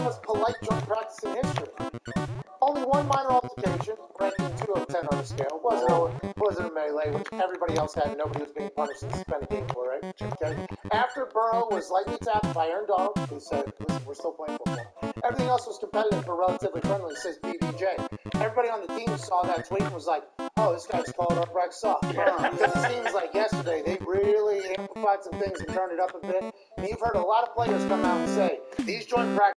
most polite joint practice in history. Only one minor altercation, ranking 2 out of 10 on the scale. Wasn't a melee, which everybody else had. Nobody was being punished and suspended game for, right? Okay. After Burrow was lightly tapped by Aaron Donald, he said, "Listen, we're still playing football." Everything else was competitive but relatively friendly, says BBJ. Everybody on the team saw that tweet and was like, "Oh, this guy's called up Rex soft." Because it seems like yesterday they really amplified some things and turned it up a bit. And you've heard a lot of players come out and say, these joint practices